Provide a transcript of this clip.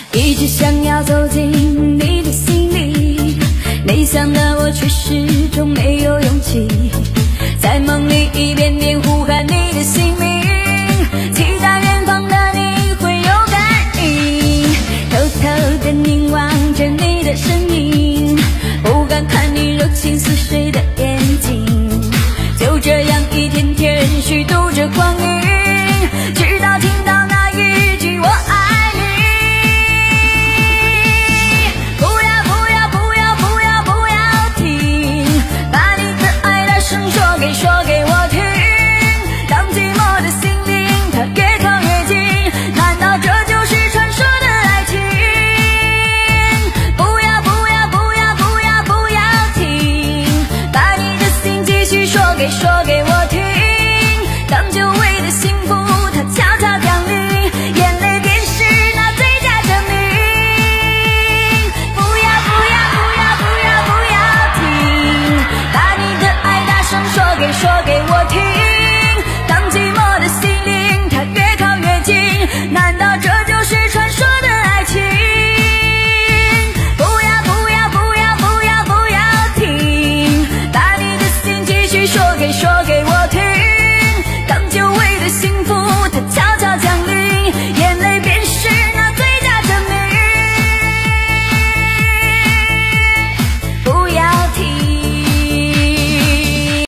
一直想要走进你的心里，没想到我却始终没有勇气，在梦里一遍遍呼喊你的姓名，期待远方的你会有感应，偷偷地凝望着你的身影，不敢看你柔情似水的眼睛，就这样一天天虚度着光阴，直到听到那一句我爱你。不要不要不要不要不要停，把你的爱大声说给我听，当寂寞的心灵它越靠越近，难道这就是传说的爱情？不要不要不要不要不要停，把你的心继续说给我听，当久违的幸福它悄悄降临，眼泪便是那最佳证明。不要不要不要不要不要停，把你的爱大声说给我听。